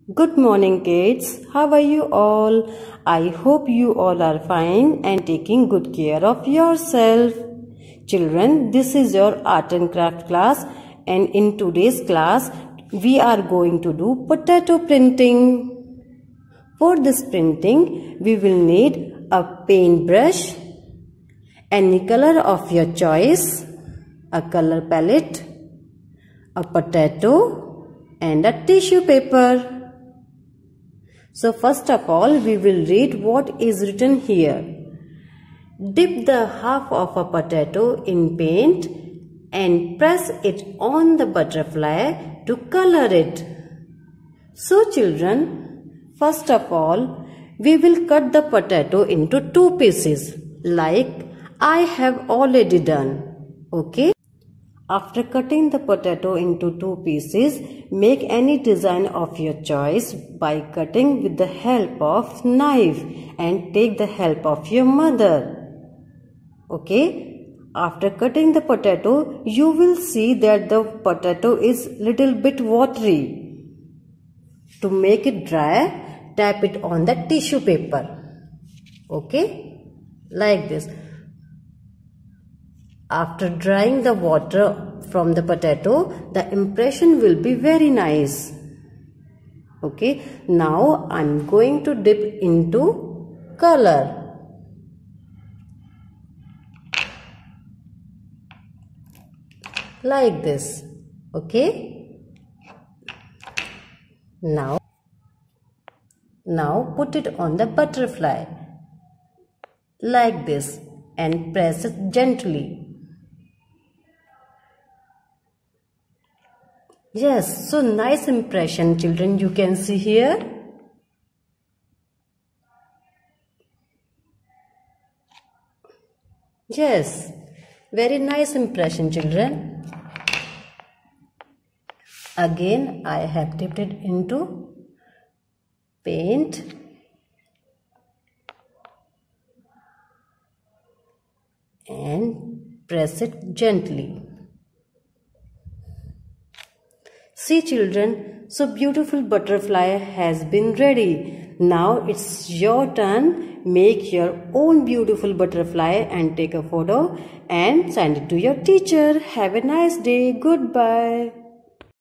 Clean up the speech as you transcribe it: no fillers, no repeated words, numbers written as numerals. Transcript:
Good morning, kids. How are you all? I hope you all are fine and taking good care of yourself. Children, this is your art and craft class, and in today's class, we are going to do potato printing. For this printing, we will need a paintbrush, any color of your choice, a color palette, a potato, and a tissue paper. So first of all, we will read what is written here. Dip the half of a potato in paint and press it on the butterfly to color it. So children, first of all, we will cut the potato into two pieces like I have already done. Okay? After cutting the potato into two pieces, make any design of your choice by cutting with the help of knife and take the help of your mother. Okay? After cutting the potato, you will see that the potato is little bit watery. To make it dry, tap it on the tissue paper. Okay? Like this. After drying the water from the potato, the impression will be very nice. Okay, now I am going to dip into color. Like this. Okay. Now put it on the butterfly. Like this and press it gently. Yes, so nice impression, children, you can see here. Yes, very nice impression, children. Again, I have dipped it into paint. And press it gently. See children, so beautiful butterfly has been ready. Now it's your turn. Make your own beautiful butterfly and take a photo and send it to your teacher. Have a nice day. Goodbye.